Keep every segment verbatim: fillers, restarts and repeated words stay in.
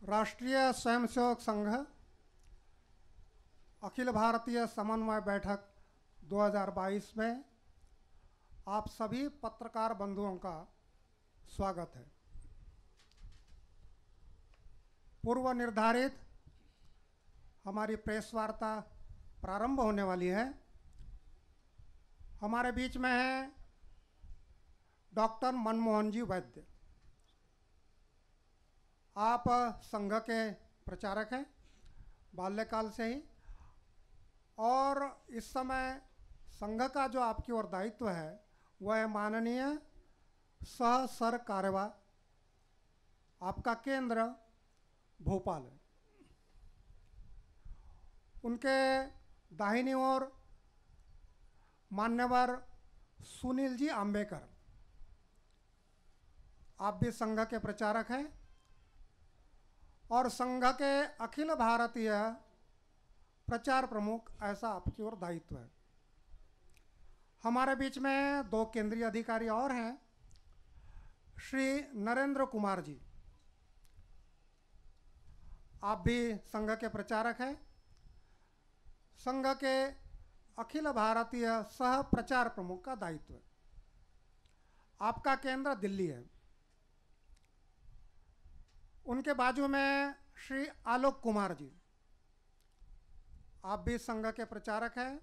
राष्ट्रीय स्वयंसेवक संघ अखिल भारतीय समन्वय बैठक दो हज़ार बाईस में आप सभी पत्रकार बंधुओं का स्वागत है। पूर्व निर्धारित हमारी प्रेस वार्ता प्रारंभ होने वाली है। हमारे बीच में है डॉक्टर मनमोहन जी वैद्य। आप संघ के प्रचारक हैं बाल्यकाल से ही, और इस समय संघ का जो आपकी ओर दायित्व है वह है माननीय सह सर कार्यवाह। आपका केंद्र भोपाल है। उनके दाहिनी ओर मान्यवर सुनील जी आंबेकर, आप भी संघ के प्रचारक हैं और संघ के अखिल भारतीय प्रचार प्रमुख, ऐसा आपकी ओर दायित्व है। हमारे बीच में दो केंद्रीय अधिकारी और हैं, श्री नरेंद्र कुमार जी, आप भी संघ के प्रचारक हैं। संघ के अखिल भारतीय सह प्रचार प्रमुख का दायित्व है। आपका केंद्र दिल्ली है। उनके बाजू में श्री आलोक कुमार जी, आप भी संघ के प्रचारक हैं।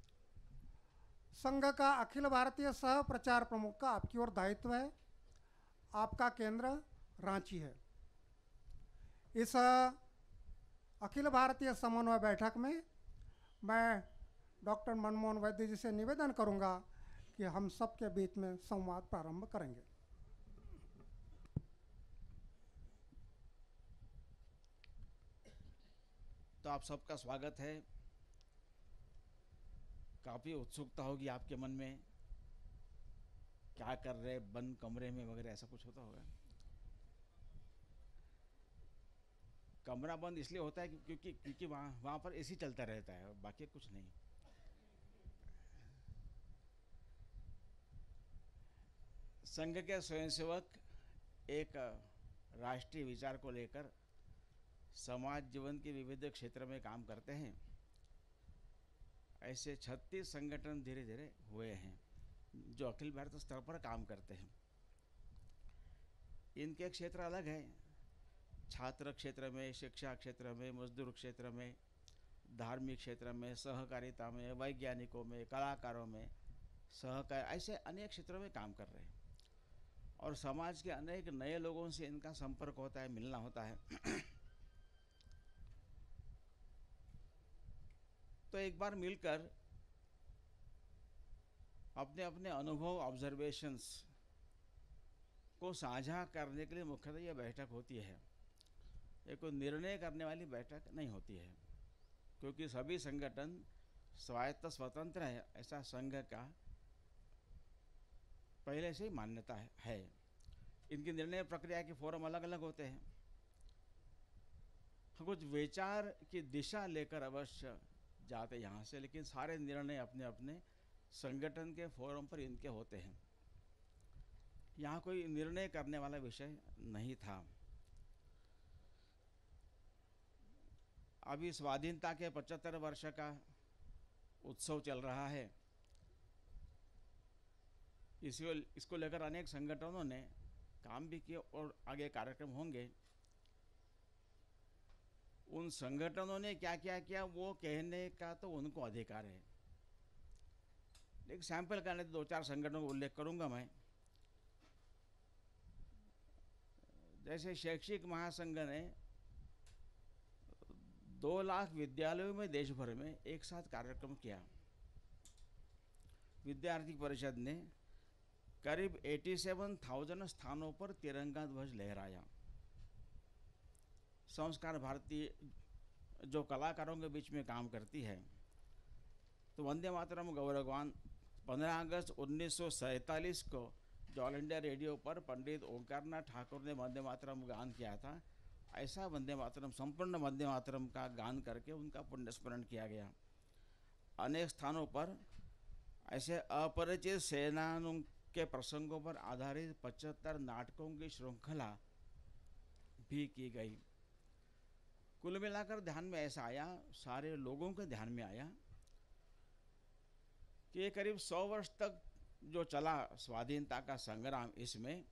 संघ का अखिल भारतीय सह प्रचार प्रमुख का आपकी ओर दायित्व है। आपका केंद्र रांची है। इस अखिल भारतीय समन्वय बैठक में मैं डॉक्टर मनमोहन वैद्य जी से निवेदन करूंगा कि हम सबके बीच में संवाद प्रारंभ करेंगे। तो आप सबका स्वागत है। काफ़ी उत्सुकता होगी आपके मन में, क्या कर रहे बंद कमरे में वगैरह, ऐसा कुछ होता होगा। कमरा बंद इसलिए होता है क्योंकि क्योंकि वहाँ वहाँ पर एसी चलता रहता है, बाकी कुछ नहीं। संघ के स्वयंसेवक एक राष्ट्रीय विचार को लेकर समाज जीवन के विविध क्षेत्र में काम करते हैं। ऐसे छत्तीस संगठन धीरे धीरे हुए हैं जो अखिल भारतीय स्तर पर काम करते हैं। इनके क्षेत्र अलग हैं। छात्र क्षेत्र में, शिक्षा क्षेत्र में, मजदूर क्षेत्र में, धार्मिक क्षेत्र में, सहकारिता में, वैज्ञानिकों में, कलाकारों में, सहकार, ऐसे अनेक क्षेत्रों में काम कर रहे हैं। और समाज के अनेक नए लोगों से इनका संपर्क होता है, मिलना होता है। तो एक बार मिलकर अपने अपने अनुभव, ऑब्जर्वेशंस को साझा करने के लिए मुख्यतः यह बैठक होती है। ये कोई निर्णय करने वाली बैठक नहीं होती है, क्योंकि सभी संगठन स्वायत्त स्वतंत्र है, ऐसा संघ का पहले से ही मान्यता है, है। इनकी निर्णय प्रक्रिया के फोरम अलग अलग होते हैं। कुछ विचार की दिशा लेकर अवश्य जाते यहाँ से, लेकिन सारे निर्णय अपने अपने संगठन के फोरम पर इनके होते हैं। यहाँ कोई निर्णय करने वाला विषय नहीं था। अभी स्वाधीनता के पचहत्तर वर्ष का उत्सव चल रहा है। इसको इसको लेकर अनेक संगठनों ने काम भी किए और आगे कार्यक्रम होंगे। उन संगठनों ने क्या क्या किया वो कहने का तो उनको अधिकार है। एक सैंपल करने दो चार संगठनों का उल्लेख करूंगा मैं। जैसे शैक्षिक महासंघ ने दो लाख विद्यालयों में देश भर में एक साथ कार्यक्रम किया। विद्यार्थी परिषद ने करीब सत्तासी हज़ार स्थानों पर तिरंगा ध्वज लहराया। संस्कार भारती जो कलाकारों के बीच में काम करती है, तो वंदे मातरम गौरवगान पंद्रह अगस्त उन्नीस सौ सैंतालीस को जो ऑल इंडिया रेडियो पर पंडित ओंकारनाथ ठाकुर ने वंदे मातरम गान किया था, ऐसा वंदे मातरम, संपूर्ण वंदे मातरम का गान करके उनका पुण्य स्मरण किया गया। अनेक स्थानों पर ऐसे अपरिचित सेनानियों के प्रसंगों पर आधारित पचहत्तर नाटकों की श्रृंखला भी की गई। कुल मिलाकर ध्यान में ऐसा आया, सारे लोगों के ध्यान में आया कि ये करीब सौ वर्ष तक जो चला स्वाधीनता का संग्राम, इसमें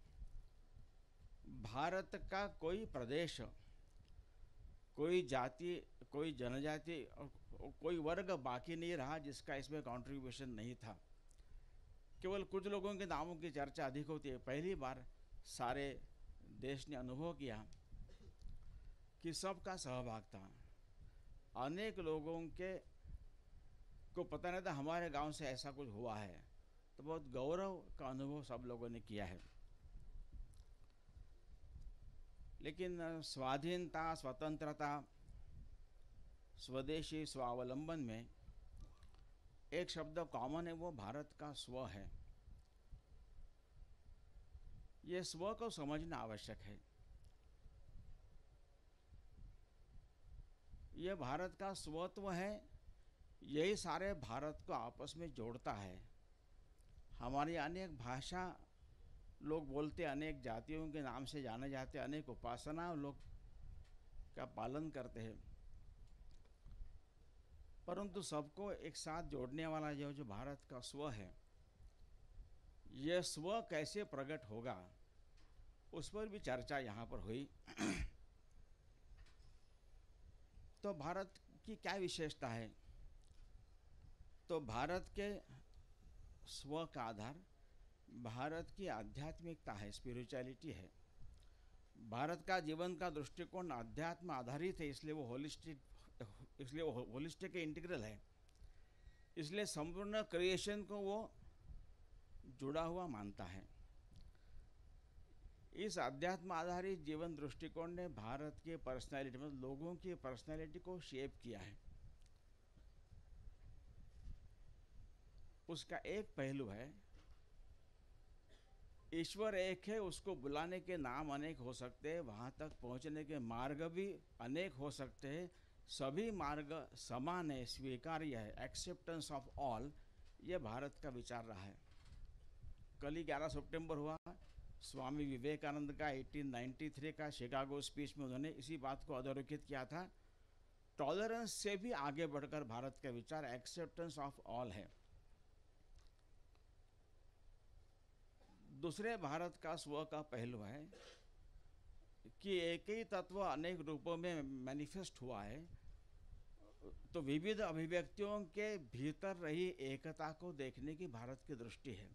भारत का कोई प्रदेश, कोई जाति, कोई जनजाति और कोई वर्ग बाकी नहीं रहा जिसका इसमें कंट्रीब्यूशन नहीं था। केवल कुछ लोगों के नामों की चर्चा अधिक होती है। पहली बार सारे देश ने अनुभव किया कि सबका सहभाग था। अनेक लोगों के को पता नहीं था हमारे गांव से ऐसा कुछ हुआ है, तो बहुत गौरव का अनुभव सब लोगों ने किया है। लेकिन स्वाधीनता, स्वतंत्रता, स्वदेशी, स्वावलंबन में एक शब्द कॉमन है, वो भारत का स्व है। ये स्व को समझना आवश्यक है। ये भारत का स्वत्व है, यही सारे भारत को आपस में जोड़ता है। हमारी अनेक भाषा लोग बोलते, अनेक जातियों के नाम से जाने जाते, अनेक उपासना लोग का पालन करते हैं, परंतु सबको एक साथ जोड़ने वाला जो जो भारत का स्व है, यह स्व कैसे प्रकट होगा, उस पर भी चर्चा यहाँ पर हुई। तो भारत की क्या विशेषता है? तो भारत के स्व का आधार भारत की आध्यात्मिकता है, स्पिरिचुअलिटी है। भारत का जीवन का दृष्टिकोण अध्यात्म आधारित है, इसलिए वो होलिस्टिक इसलिए वो होलिस्टिक इंटीग्रल है। इसलिए संपूर्ण क्रिएशन को वो जुड़ा हुआ मानता है। इस अध्यात्म आधारित जीवन दृष्टिकोण ने भारत के पर्सनैलिटी, मतलब लोगों की पर्सनैलिटी को शेप किया है। उसका एक पहलू है, ईश्वर एक है, उसको बुलाने के नाम अनेक हो सकते हैं, वहाँ तक पहुँचने के मार्ग भी अनेक हो सकते हैं, सभी मार्ग समान है, स्वीकार्य है, एक्सेप्टेंस ऑफ ऑल, ये भारत का विचार रहा है। कल ही ग्यारह सितंबर हुआ, स्वामी विवेकानंद का अठारह सौ तिरानवे का शिकागो स्पीच में उन्होंने इसी बात को अधोरेखित किया था। टॉलरेंस से भी आगे बढ़कर भारत का विचार एक्सेप्टेंस ऑफ ऑल है। दूसरे भारत का स्व का पहलू है कि एक ही तत्व अनेक रूपों में मैनिफेस्ट हुआ है, तो विविध अभिव्यक्तियों के भीतर रही एकता को देखने की भारत की दृष्टि है।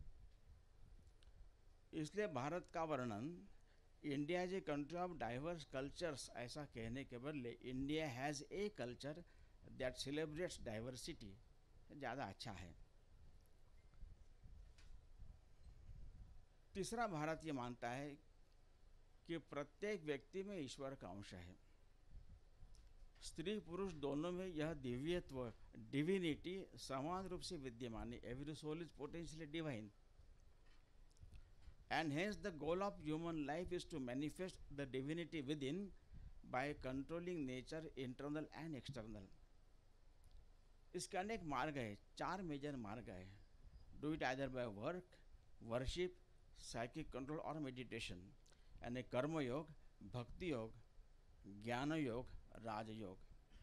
इसलिए भारत का वर्णन India is a country of diverse cultures ऐसा कहने के बदले India has a culture that celebrates diversity ज़्यादा अच्छा है। तीसरा, भारत ये मानता है कि प्रत्येक व्यक्ति में ईश्वर का अंश है। स्त्री पुरुष दोनों में यह दिव्यत्व, डिविनिटी समान रूप से विद्यमान है। Every soul is potentially divine and hence the goal of human life is to manifest the divinity within by controlling nature internal and external। इसके अनेक मार्ग है, चार मेजर मार्ग है। Do it either by work, worship, psychic control और meditation, यानी कर्म योग, भक्ति योग, ज्ञान योग, राजयोग।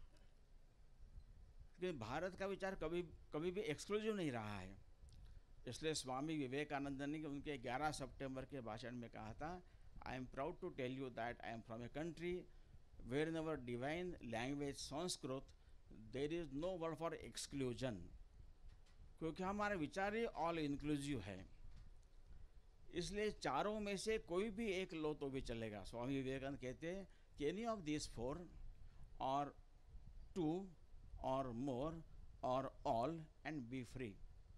लेकिन भारत का विचार कभी कभी भी एक्सक्लूसिव नहीं रहा है। इसलिए स्वामी विवेकानंद ने उनके ग्यारह सितंबर के भाषण में कहा था, I am proud to tell you that I am from a country where in our divine language Sanskrit there is no word for exclusion, क्योंकि हमारा विचार ही ऑल इंक्लूसिव है। इसलिए चारों में से कोई भी एक लो तो भी चलेगा। स्वामी विवेकानंद कहते हैं कि any of this four or two or more और ऑल एंड बी फ्री,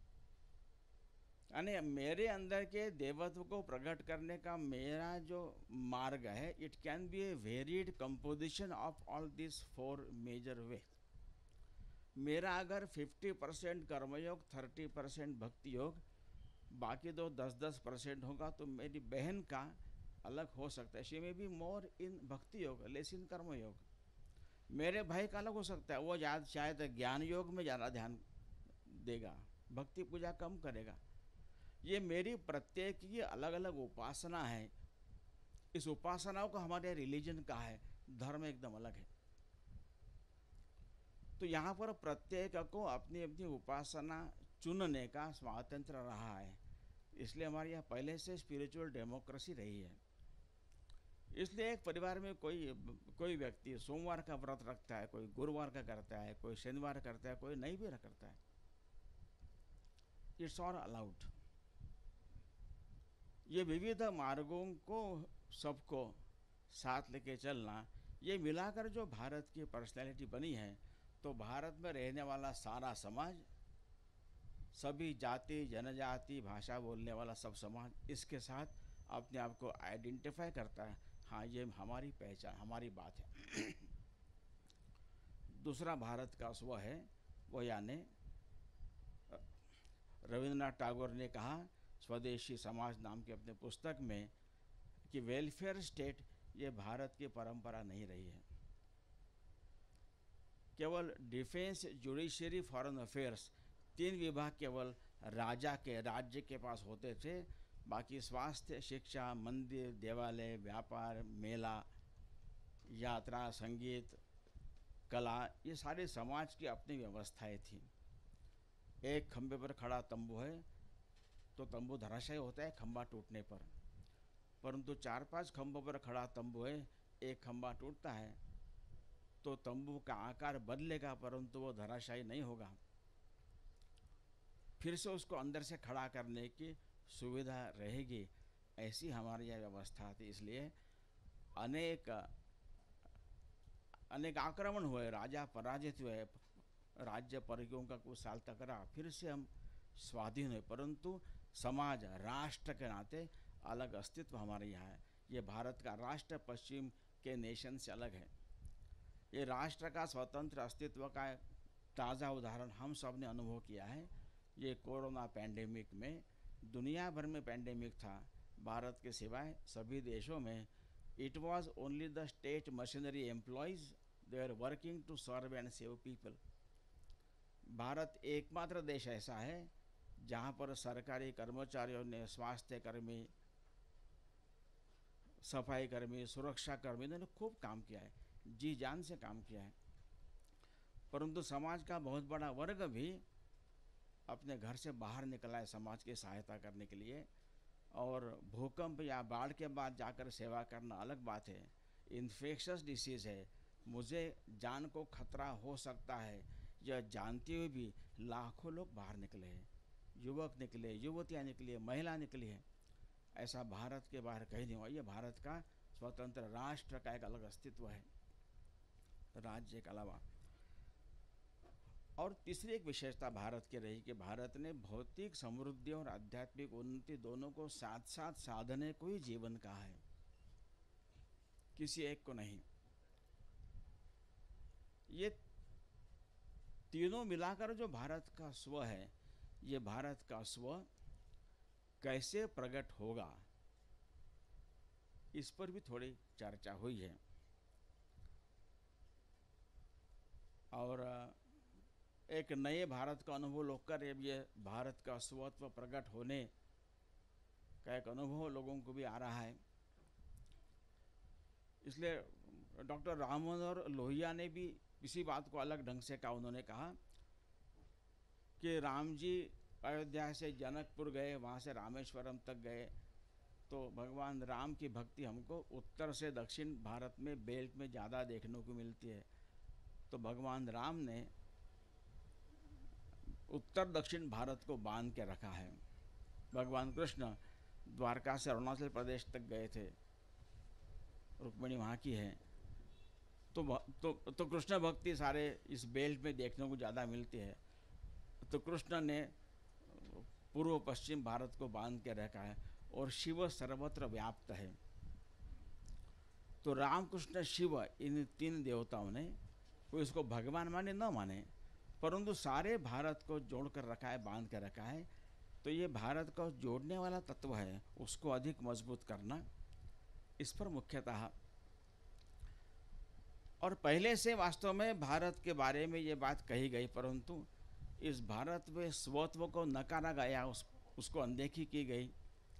यानी मेरे अंदर के देवत्व को प्रकट करने का मेरा जो मार्ग है, it can be a varied composition of all this four major way. मेरा अगर fifty percent karmayoga, thirty percent bhakti yoga, बाकी दो दस दस परसेंट होगा, तो मेरी बहन का अलग हो सकता है, शी में बी मोर इन भक्ति योग लेस इन कर्मयोग। मेरे भाई का अलग हो सकता है, वो ज़्यादा शायद ज्ञान योग में ज़्यादा ध्यान देगा, भक्ति पूजा कम करेगा। ये मेरी प्रत्येक की अलग अलग उपासना है। इस उपासनाओं को हमारे रिलीजन का है, धर्म एकदम अलग है। तो यहाँ पर प्रत्येक को अपनी अपनी उपासना चुनने का स्वातंत्र रहा है। इसलिए हमारे यहाँ पहले से स्पिरिचुअल डेमोक्रेसी रही है। इसलिए एक परिवार में कोई कोई व्यक्ति सोमवार का व्रत रखता है, कोई गुरुवार का करता है, कोई शनिवार करता है, कोई नहीं भी करता है। It's all allowed. ये विविध मार्गों को सबको साथ लेके चलना, ये मिलाकर जो भारत की पर्सनैलिटी बनी है, तो भारत में रहने वाला सारा समाज, सभी जाति जनजाति भाषा बोलने वाला सब समाज इसके साथ अपने आप को आइडेंटिफाई करता है। हाँ, ये हमारी पहचान, हमारी बात है। दूसरा भारत का स्व है वो, यानी रविंद्रनाथ टैगोर ने कहा स्वदेशी समाज नाम की अपने पुस्तक में कि वेलफेयर स्टेट ये भारत की परंपरा नहीं रही है। केवल डिफेंस, जुडिशरी, फॉरेन अफेयर्स तीन विभाग केवल राजा के राज्य के पास होते थे। बाकी स्वास्थ्य, शिक्षा, मंदिर, देवालय, व्यापार, मेला, यात्रा, संगीत, कला, ये सारे समाज की अपनी व्यवस्थाएं थी। एक खंबे पर खड़ा तंबू है तो तंबू धराशायी होता है खंबा टूटने पर, परंतु चार पांच खंभों पर खड़ा तंबू है, एक खंबा टूटता है तो तंबू का आकार बदलेगा परंतु वो धराशायी नहीं होगा। फिर से उसको अंदर से खड़ा करने की सुविधा रहेगी, ऐसी हमारी यह व्यवस्था थी। इसलिए अनेक अनेक आक्रमण हुए, राजा पराजित हुए, राज्य परियों का कुछ साल तक रहा, फिर से हम स्वाधीन हुए, परंतु समाज राष्ट्र के नाते अलग अस्तित्व हमारे यहाँ है। ये भारत का राष्ट्र पश्चिम के नेशन से अलग है। ये राष्ट्र का स्वतंत्र अस्तित्व का ताज़ा उदाहरण हम सब ने अनुभव किया है। ये कोरोना पैंडेमिक में, दुनिया भर में पैंडेमिक था, भारत के सिवाय सभी देशों में it was only the state machinery employees they are working to serve and save people. Bharat एकमात्र देश ऐसा है जहाँ पर सरकारी कर्मचारियों ने, स्वास्थ्य कर्मी, सफाई कर्मी, सुरक्षा कर्मी ने खूब काम किया है, जी जान से काम किया है। परंतु समाज का बहुत बड़ा वर्ग भी अपने घर से बाहर निकला है समाज की सहायता करने के लिए। और भूकंप या बाढ़ के बाद जाकर सेवा करना अलग बात है। इन्फेक्शस डिसीज़ है, मुझे जान को खतरा हो सकता है, यह जानते हुए भी लाखों लोग बाहर निकले हैं। युवक निकले, युवतियाँ निकली, महिला निकली है। ऐसा भारत के बाहर कहीं नहीं हुआ। ये भारत का स्वतंत्र राष्ट्र का एक अलग अस्तित्व है, राज्य के अलावा। और तीसरी एक विशेषता भारत की रही कि भारत ने भौतिक समृद्धि और आध्यात्मिक उन्नति दोनों को साथ साथ साधने को ही जीवन कहा है, किसी एक को नहीं। ये तीनों मिलाकर जो भारत का स्व है, ये भारत का स्व कैसे प्रकट होगा, इस पर भी थोड़ी चर्चा हुई है। और एक नए भारत का अनुभव लेकर ये भारत का स्वत्व प्रकट होने का एक अनुभव लोगों को भी आ रहा है। इसलिए डॉक्टर राम मनोहर लोहिया ने भी इसी बात को अलग ढंग से कहा। उन्होंने कहा कि राम जी अयोध्या से जनकपुर गए, वहाँ से रामेश्वरम तक गए, तो भगवान राम की भक्ति हमको उत्तर से दक्षिण भारत में बेल्ट में ज़्यादा देखने को मिलती है। तो भगवान राम ने उत्तर दक्षिण भारत को बांध के रखा है। भगवान कृष्ण द्वारका से अरुणाचल प्रदेश तक गए थे, रुक्मिणी वहाँ की है, तो तो तो कृष्ण भक्ति सारे इस बेल्ट में देखने को ज़्यादा मिलती है। तो कृष्ण ने पूर्व पश्चिम भारत को बांध के रखा है और शिव सर्वत्र व्याप्त है। तो राम कृष्ण शिव इन तीन देवताओं ने, कोई इसको भगवान माने न माने, परंतु सारे भारत को जोड़ कर रखा है, बांध कर रखा है। तो ये भारत को जोड़ने वाला तत्व है, उसको अधिक मजबूत करना, इस पर मुख्यतः। और पहले से वास्तव में भारत के बारे में ये बात कही गई, परंतु इस भारत में स्वत्व को नकारा गया, उस उसको अनदेखी की गई।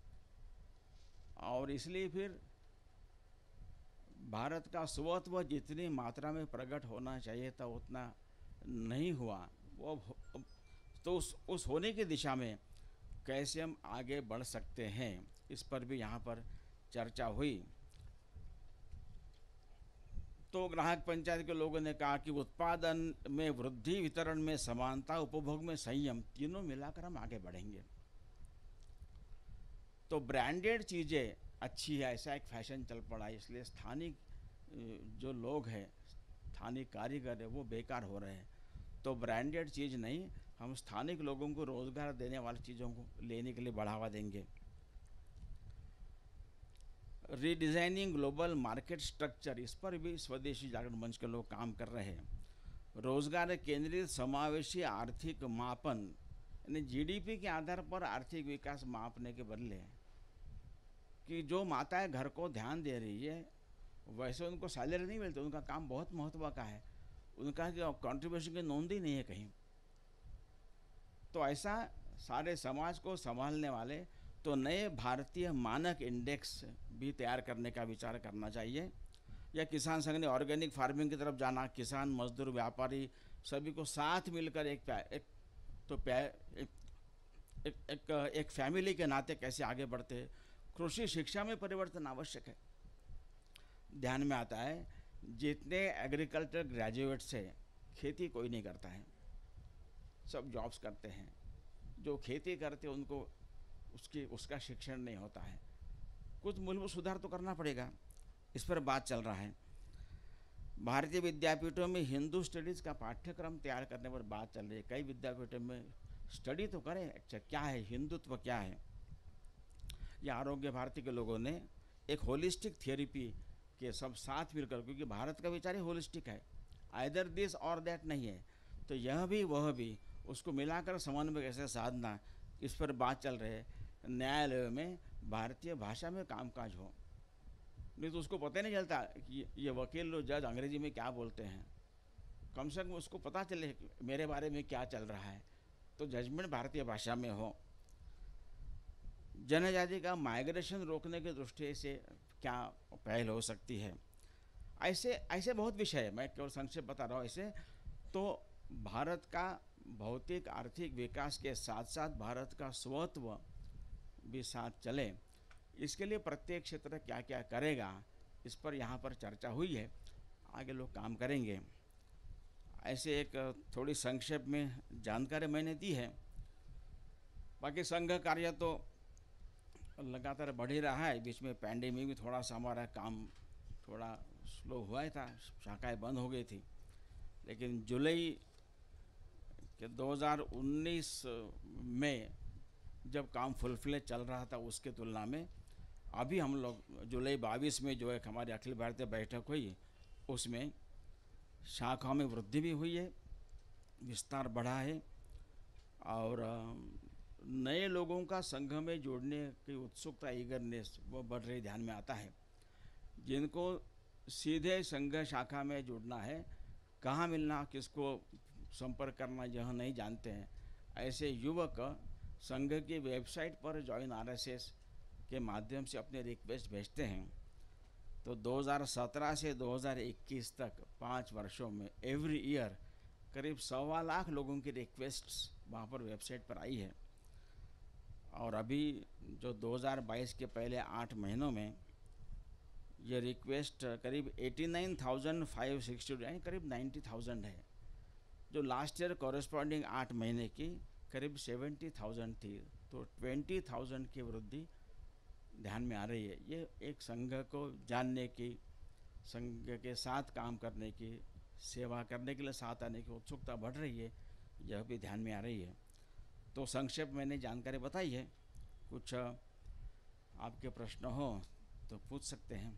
और इसलिए फिर भारत का स्वत्व जितनी मात्रा में प्रकट होना चाहिए था उतना नहीं हुआ, वो अब- तो उस उस होने की दिशा में कैसे हम आगे बढ़ सकते हैं, इस पर भी यहाँ पर चर्चा हुई। तो ग्राहक पंचायत के लोगों ने कहा कि उत्पादन में वृद्धि, वितरण में समानता, उपभोग में संयम, तीनों मिलाकर हम आगे बढ़ेंगे। तो ब्रांडेड चीज़ें अच्छी है, ऐसा एक फैशन चल पड़ा है, इसलिए स्थानिक जो लोग हैं, स्थानीय कारीगर है, वो बेकार हो रहे हैं। तो ब्रांडेड चीज़ नहीं, हम स्थानिक लोगों को रोजगार देने वाली चीज़ों को लेने के लिए बढ़ावा देंगे। रीडिज़ाइनिंग ग्लोबल मार्केट स्ट्रक्चर, इस पर भी स्वदेशी जागरण मंच के लोग काम कर रहे हैं। रोजगार केंद्रित समावेशी आर्थिक मापन, यानी जीडीपी के आधार पर आर्थिक विकास मापने के बदले कि जो माताएं घर को ध्यान दे रही है, वैसे उनको सैलरी नहीं मिलती, उनका काम बहुत महत्व का है, उनका कंट्रीब्यूशन की नोंद ही नहीं है कहीं। तो ऐसा सारे समाज को संभालने वाले तो नए भारतीय मानक इंडेक्स भी तैयार करने का विचार करना चाहिए। या किसान संघ ने ऑर्गेनिक फार्मिंग की तरफ जाना, किसान, मजदूर, व्यापारी सभी को साथ मिलकर एक एक तो एक, एक, एक, एक फैमिली के नाते कैसे आगे बढ़ते। कृषि शिक्षा में परिवर्तन आवश्यक है। ध्यान में आता है जितने एग्रीकल्चर ग्रेजुएट्स है, खेती कोई नहीं करता है, सब जॉब्स करते हैं। जो खेती करते हैं उनको उसकी उसका शिक्षण नहीं होता है। कुछ मूलभूत सुधार तो करना पड़ेगा, इस पर बात चल रहा है। भारतीय विद्यापीठों में हिंदू स्टडीज़ का पाठ्यक्रम तैयार करने पर बात चल रही है। कई विद्यापीठों में स्टडी तो करें, अच्छा क्या है हिंदुत्व, क्या है। या आरोग्य भारती के लोगों ने एक होलिस्टिक थेरेपी के सब साथ मिलकर, क्योंकि भारत का विचार ही होलिस्टिक है, आइदर दिस और दैट नहीं है, तो यह भी वह भी, उसको मिलाकर समन्वय कैसे साधना, इस पर बात चल रही है। न्यायालय में भारतीय भाषा में कामकाज हो, नहीं तो उसको पता नहीं चलता कि ये वकील लोग, जज अंग्रेजी में क्या बोलते हैं, कम से कम उसको पता चले मेरे बारे में क्या चल रहा है, तो जजमेंट भारतीय भाषा में हो। जनजाति का माइग्रेशन रोकने की दृष्टि से क्या पहल हो सकती है। ऐसे ऐसे बहुत विषय है, मैं केवल संक्षेप बता रहा हूँ। ऐसे तो भारत का भौतिक आर्थिक विकास के साथ साथ भारत का स्वत्व भी साथ चले, इसके लिए प्रत्येक क्षेत्र क्या क्या करेगा, इस पर यहाँ पर चर्चा हुई है, आगे लोग काम करेंगे। ऐसे एक थोड़ी संक्षेप में जानकारी मैंने दी है। बाकी संघ कार्य तो लगातार बढ़ ही रहा है। बीच में पैंडेमिक में थोड़ा सा हमारा काम थोड़ा स्लो हुआ ही था, शाखाएं बंद हो गई थी, लेकिन जुलाई के दो हज़ार उन्नीस में जब काम फुल फ्लेज चल रहा था उसके तुलना में अभी हम लोग जुलाई बाईस में जो एक हमारी अखिल भारतीय बैठक हुई, उसमें शाखाओं में वृद्धि भी हुई है, विस्तार बढ़ा है, और नए लोगों का संघ में जोड़ने की उत्सुकता, ईगरनेस, वो बढ़ रही ध्यान में आता है। जिनको सीधे संघ शाखा में जुड़ना है, कहाँ मिलना, किसको संपर्क करना, यह नहीं जानते हैं, ऐसे युवक संघ की वेबसाइट पर जॉइन आरएसएस के माध्यम से अपने रिक्वेस्ट भेजते हैं। तो दो हज़ार सत्रह से दो हज़ार इक्कीस तक पाँच वर्षों में एवरी ईयर करीब सवा लाख लोगों की रिक्वेस्ट्स वहाँ पर वेबसाइट पर आई है। और अभी जो दो हज़ार बाईस के पहले आठ महीनों में ये रिक्वेस्ट करीब नवासी हज़ार पाँच सौ साठ यानी करीब नब्बे हज़ार है, जो लास्ट ईयर कॉरेस्पॉन्डिंग आठ महीने की करीब सत्तर हज़ार थी। तो बीस हज़ार की वृद्धि ध्यान में आ रही है। ये एक संघ को जानने की, संघ के साथ काम करने की, सेवा करने के लिए साथ आने की उत्सुकता बढ़ रही है, यह भी ध्यान में आ रही है। तो संक्षेप मैंने जानकारी बताई है। कुछ आपके प्रश्न हो तो पूछ सकते हैं।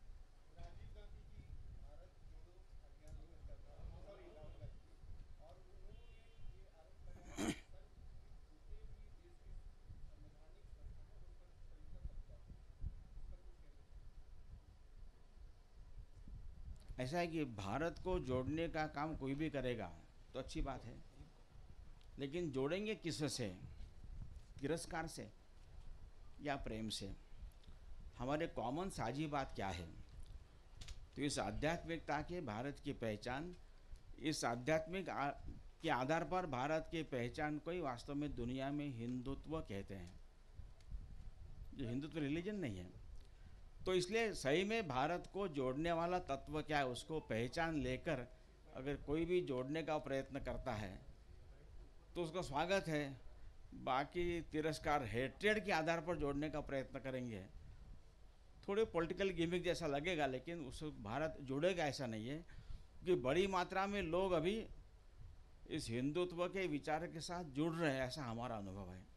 ऐसा है कि भारत को जोड़ने का काम कोई भी करेगा तो अच्छी बात है, लेकिन जोड़ेंगे किससे? तिरस्कार से या प्रेम से? हमारे कॉमन साझी बात क्या है? तो इस आध्यात्मिकता के भारत की पहचान इस आध्यात्मिक आ, के आधार पर भारत की पहचान को ही वास्तव में दुनिया में हिंदुत्व कहते हैं, जो हिंदुत्व रिलीजन नहीं है। तो इसलिए सही में भारत को जोड़ने वाला तत्व क्या है, उसको पहचान लेकर अगर कोई भी जोड़ने का प्रयत्न करता है तो उसका स्वागत है। बाकी तिरस्कार, हेट्रेड के आधार पर जोड़ने का प्रयत्न करेंगे, थोड़े पॉलिटिकल गिमिक जैसा लगेगा, लेकिन उस भारत जुड़ेगा ऐसा नहीं है, क्योंकि बड़ी मात्रा में लोग अभी इस हिंदुत्व के विचार के साथ जुड़ रहे हैं, ऐसा हमारा अनुभव है।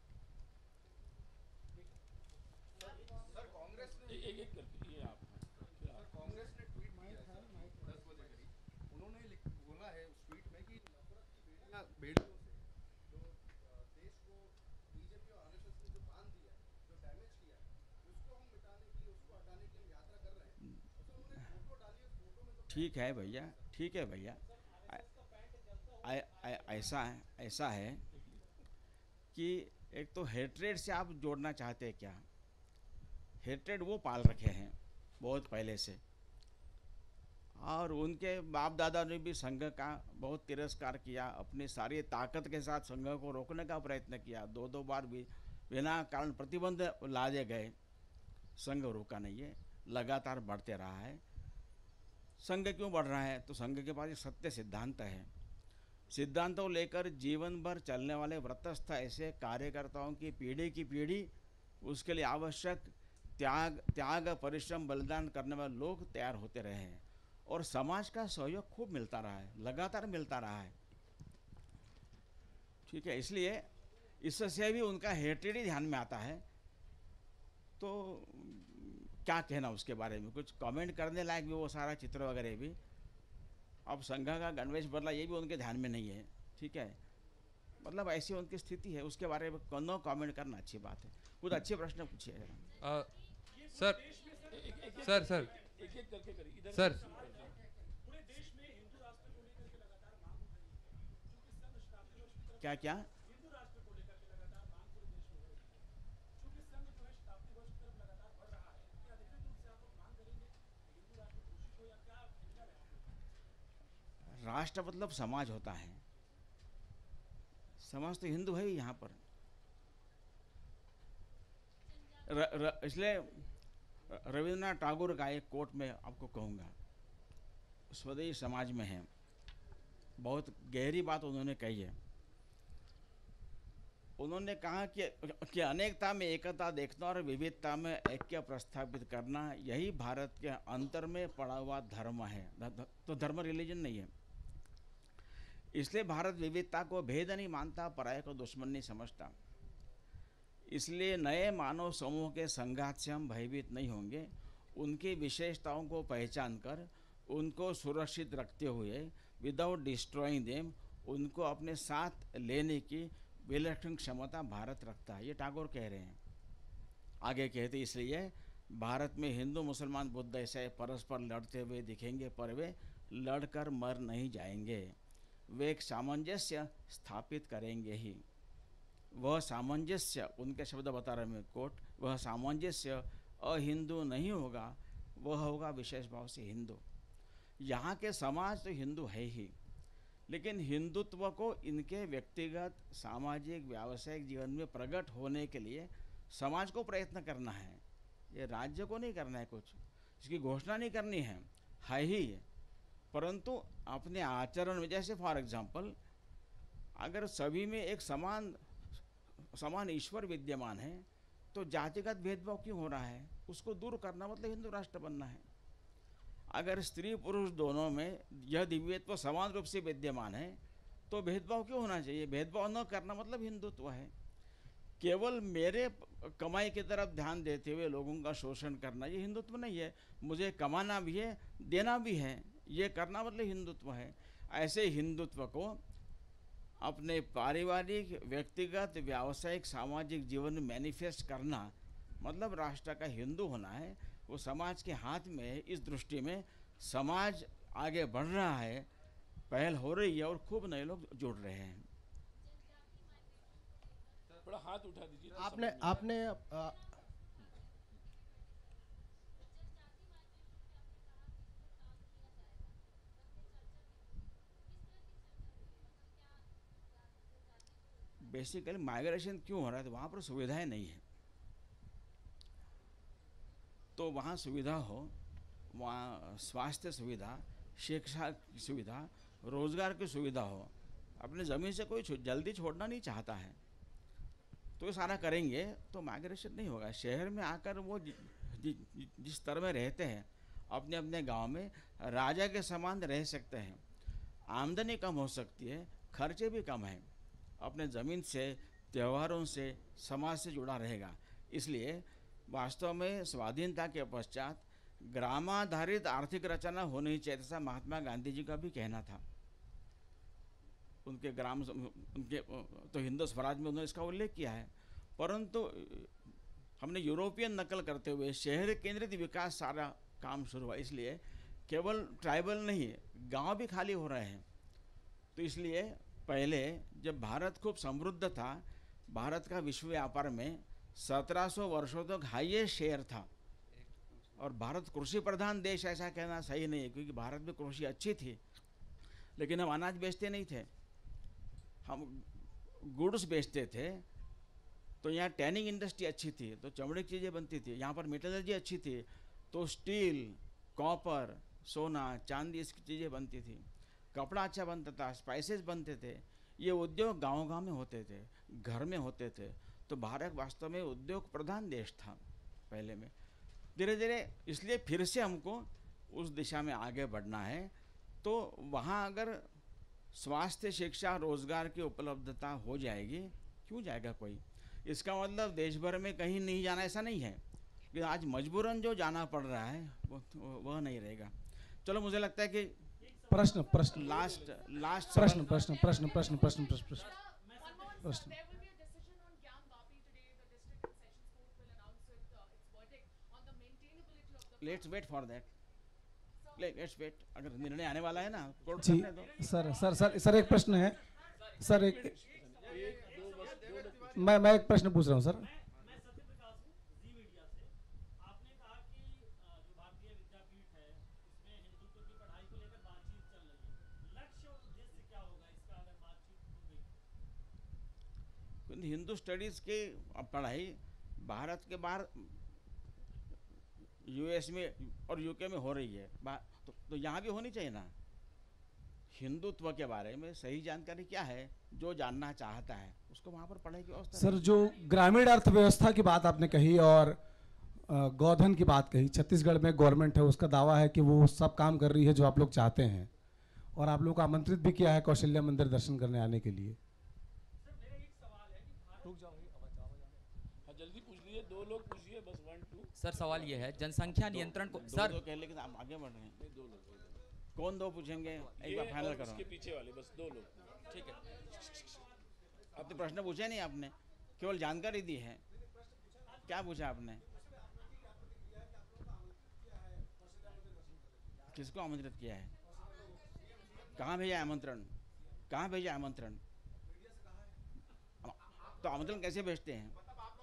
सर कांग्रेस ने एक एक करके ये आप सर कांग्रेस ने ट्वीट किया है सर दस बजे करीब, उन्होंने लिख- बोला है उस ट्वीट में कि नफरत की बेड़ियां बेड़ियों से जो अ, देश को बीजेपी और आरएसएस ने जो बांध दिया है, जो डैमेज किया है, उसको हम मिटाने के लिए, उसको हटाने के लिए हम यात्रा कर रहे हैं। तो सर उन्होंने फोटो डाली, उस फोटो में तो ठीक है भैया, ठीक है भैया, ऐ- ऐ- ऐसा है ऐसा है कि एक तो हेट्रेड से आप जोड़ना चाहते हैं क्या? हेट्रेड वो पाल रखे हैं बहुत पहले से, और उनके बाप दादा ने भी संघ का बहुत तिरस्कार किया, अपनी सारी ताकत के साथ संघ को रोकने का प्रयत्न किया, दो दो बार भी बिना कारण प्रतिबंध लादे गए, संघ रुका नहीं है, लगातार बढ़ते रहा है। संघ क्यों बढ़ रहा है? तो संघ के पास एक सत्य सिद्धांत है, सिद्धांतों लेकर जीवन भर चलने वाले व्रतस्थ ऐसे कार्यकर्ताओं की पीढ़ी की पीढ़ी उसके लिए आवश्यक त्याग त्याग परिश्रम बलिदान करने वाले लोग तैयार होते रहे हैं, और समाज का सहयोग खूब मिलता रहा है, लगातार मिलता रहा है। ठीक है, इसलिए इससे भी उनका हेट्रेड ही ध्यान में आता है। तो क्या कहना उसके बारे में, कुछ कमेंट करने लायक भी वो सारा चित्र वगैरह भी। अब संघ का गणवेश बदला, ये भी उनके ध्यान में नहीं है। ठीक है, मतलब ऐसी उनकी स्थिति है, उसके बारे में नो कमेंट करना अच्छी बात है। कुछ अच्छे प्रश्न पूछिए जरा। अ, सर सर सर एक एक करके करिए इधर सर क्या क्या राष्ट्र मतलब समाज होता है, समाज तो हिंदू है ही यहाँ पर। र, र, इसलिए रविन्द्रनाथ टैगोर का एक कोट में आपको कहूँगा, स्वदेशी समाज में है, बहुत गहरी बात उन्होंने कही है। उन्होंने कहा कि कि अनेकता में एकता देखना और विविधता में ऐक्य प्रस्थापित करना, यही भारत के अंतर में पड़ा हुआ धर्म है। तो धर्म रिलीजन नहीं है, इसलिए भारत विविधता को भेद नहीं मानता, पराये को दुश्मन नहीं समझता। इसलिए नए मानव समूह के संघात से हम भयभीत नहीं होंगे, उनकी विशेषताओं को पहचान कर उनको सुरक्षित रखते हुए विदाउट डिस्ट्रॉइंग देम उनको अपने साथ लेने की विलक्षण क्षमता भारत रखता है, ये टैगोर कह रहे हैं। आगे कहते इसलिए भारत में हिंदू मुसलमान बुद्ध ऐसे परस्पर लड़ते हुए दिखेंगे, पर वे लड़कर मर नहीं जाएंगे, वे एक सामंजस्य स्थापित करेंगे ही। वह सामंजस्य, उनके शब्द बता रहे मैं कोट, वह सामंजस्य अहिंदू नहीं होगा, वह होगा विशेष भाव से हिंदू। यहाँ के समाज तो हिंदू है ही, लेकिन हिंदुत्व को इनके व्यक्तिगत सामाजिक व्यावसायिक जीवन में प्रकट होने के लिए समाज को प्रयत्न करना है, ये राज्य को नहीं करना है, कुछ इसकी घोषणा नहीं करनी है, है ही, परंतु अपने आचरण में, जैसे फॉर एग्जाम्पल अगर सभी में एक समान समान ईश्वर विद्यमान है तो जातिगत भेदभाव क्यों हो रहा है, उसको दूर करना मतलब हिंदू राष्ट्र बनना है। अगर स्त्री पुरुष दोनों में यह दिव्यत्व समान रूप से विद्यमान है तो भेदभाव क्यों होना चाहिए, भेदभाव न करना मतलब हिंदुत्व है। केवल मेरे कमाई की तरफ ध्यान देते हुए लोगों का शोषण करना ये हिंदुत्व नहीं है, मुझे कमाना भी है देना भी है, ये करना मतलब हिंदुत्व है। ऐसे हिंदुत्व को अपने पारिवारिक व्यक्तिगत व्यावसायिक सामाजिक जीवन में मैनिफेस्ट करना मतलब राष्ट्र का हिंदू होना है। वो समाज के हाथ में है, इस दृष्टि में समाज आगे बढ़ रहा है, पहल हो रही है और खूब नए लोग जुड़ रहे हैं। थोड़ा हाथ उठा दीजिए तो आपने समझ में आपने आ, बेसिकली माइग्रेशन क्यों हो रहा है, तो वहाँ पर सुविधाएं नहीं है। तो वहाँ सुविधा हो, वहाँ स्वास्थ्य सुविधा, शिक्षा की सुविधा, रोजगार की सुविधा हो। अपने ज़मीन से कोई जल्दी छोड़ना नहीं चाहता है, तो ये सारा करेंगे तो माइग्रेशन नहीं होगा। शहर में आकर वो जि, जि, जि, जिस स्तर में रहते हैं, अपने अपने गांव में राजा के समान रह सकते हैं। आमदनी कम हो सकती है, खर्चे भी कम हैं, अपने ज़मीन से, त्योहारों से, समाज से जुड़ा रहेगा। इसलिए वास्तव में स्वाधीनता के पश्चात ग्रामाधारित आर्थिक रचना होनी चाहिए, ऐसा महात्मा गांधी जी का भी कहना था। उनके ग्राम उनके तो हिंदू स्वराज में उन्होंने इसका उल्लेख किया है। परंतु हमने यूरोपियन नकल करते हुए शहर केंद्रित विकास सारा काम शुरू हुआ, इसलिए केवल ट्राइबल नहीं, गांव भी खाली हो रहे हैं। तो इसलिए पहले जब भारत खूब समृद्ध था, भारत का विश्व व्यापार में सत्रह सौ वर्षों तक हाईएस्ट शेयर था। और भारत कृषि प्रधान देश ऐसा कहना सही नहीं है, क्योंकि भारत में कृषि अच्छी थी, लेकिन हम अनाज बेचते नहीं थे, हम गुड्स बेचते थे। तो यहाँ टैनिंग इंडस्ट्री अच्छी थी, तो चमड़े की चीज़ें बनती थी। यहाँ पर मेटलर्जी अच्छी थी, तो स्टील, कॉपर, सोना, चांदी, इसकी चीज़ें बनती थी। कपड़ा अच्छा बनता था, स्पाइसेस बनते थे। ये उद्योग गांव-गांव में होते थे, घर में होते थे। तो भारत वास्तव में उद्योग प्रधान देश था पहले में। धीरे धीरे इसलिए फिर से हमको उस दिशा में आगे बढ़ना है। तो वहाँ अगर स्वास्थ्य, शिक्षा, रोजगार की उपलब्धता हो जाएगी, क्यों जाएगा कोई? इसका मतलब देश भर में कहीं नहीं जाना ऐसा नहीं है, कि आज मजबूरन जो जाना पड़ रहा है वो वह नहीं रहेगा। चलो, मुझे लगता है कि प्रश्न प्रश्न लास्ट लास्ट प्रश्न प्रश्न प्रश्न प्रश्न प्रश्न प्रश्न प्रश्न let's wait for that, let's wait. अगर निर्णय आने वाला है ना, कोर्ट जी करने दो। सर सर सर सर एक प्रश्न है सर, एक मैं मैं एक प्रश्न पूछ रहा हूँ सर। हिंदू स्टडीज की पढ़ाई भारत के बाहर यूएस में और यूके में हो रही है, तो, तो यहाँ भी होनी चाहिए ना। हिंदुत्व के बारे में सही जानकारी क्या है, जो जानना चाहता है उसको वहाँ पर पढ़ाई की व्यवस्था। सर, जो ग्रामीण अर्थव्यवस्था की बात आपने कही और गोधन की बात कही, छत्तीसगढ़ में गवर्नमेंट है, उसका दावा है कि वो सब काम कर रही है जो आप लोग चाहते हैं, और आप लोग को आमंत्रित भी किया है कौशल्या मंदिर दर्शन करने आने के लिए। दो लोग पूछिए, बस वन टू। सर सवाल ये है, जनसंख्या नियंत्रण को दो, सर दो कह, लेकिन आप आगे बढ़ रहे हैं। दो लोग कौन दो पूछेंगे? एक बार फाइनल करो। इसके पीछे वाले बस दो लोग, ठीक है। अब तो प्रश्न पूछे नहीं आपने, केवल जानकारी दी है। क्या पूछा आपने? किसको आमंत्रित किया है? कहाँ भेजा आमंत्रण? कहाँ भेजा आमंत्रण? तो आमंत्रण कैसे भेजते हैं?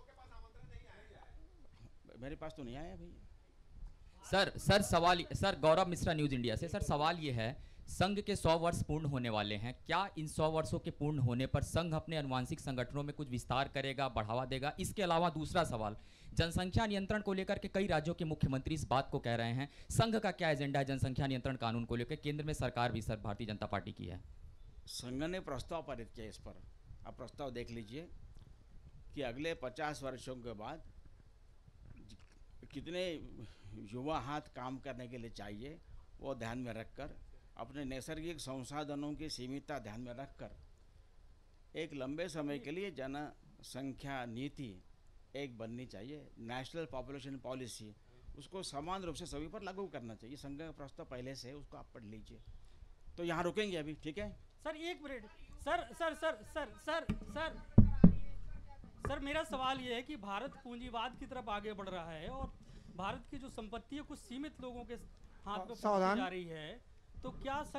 मेरे पास तो नहीं आया भैया। सर सर सवाल sir Gaurav Mishra, news India से। सर सवाल ये है, संघ के सौ वर्ष पूर्ण होने वाले हैं, क्या इन सौ वर्षों के पूर्ण होने पर संघ अपने अनुवांशिक संगठनों में कुछ विस्तार करेगा, बढ़ावा देगा? इसके अलावा दूसरा सवाल, जनसंख्या नियंत्रण को लेकर के कई राज्यों के मुख्यमंत्री इस बात को कह रहे हैं, संघ का क्या एजेंडा है जनसंख्या नियंत्रण कानून को लेकर? केंद्र में सरकार भी सर भारतीय जनता पार्टी की है। संघ ने प्रस्ताव पारित किया इस पर। आप प्रस्ताव देख लीजिए कि अगले पचास वर्षों के बाद कितने युवा हाथ काम करने के लिए चाहिए, वो ध्यान में रखकर, अपने नैसर्गिक संसाधनों की सीमितता ध्यान में रखकर, एक लंबे समय के लिए जनसंख्या नीति एक बननी चाहिए, नेशनल पॉपुलेशन पॉलिसी, उसको समान रूप से सभी पर लागू करना चाहिए। संघ का प्रस्ताव पहले से है, उसको आप पढ़ लीजिए। तो यहाँ रुकेंगे अभी, ठीक है सर? एक minute sir sir sir sir sir sir sir मेरा सवाल ये है कि भारत पूंजीवाद की तरफ आगे बढ़ रहा है और भारत की जो संपत्ति है कुछ सीमित लोगों के हाथ में पहुंचाई जा रही है, तो क्या